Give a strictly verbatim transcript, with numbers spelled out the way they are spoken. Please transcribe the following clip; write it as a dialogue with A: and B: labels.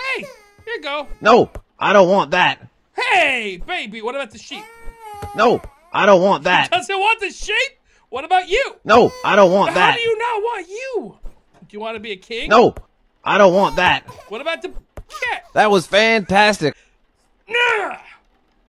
A: Hey, here you go.
B: No, I don't want that.
A: Hey, baby, what about the sheep?
B: No, I don't want that.
A: Doesn't want the sheep? What about you?
B: No, I don't want that.
A: How do you not want you? Do you want to be a king?
B: No, I don't want that.
A: What about the cat?
B: That was fantastic.
A: Nah!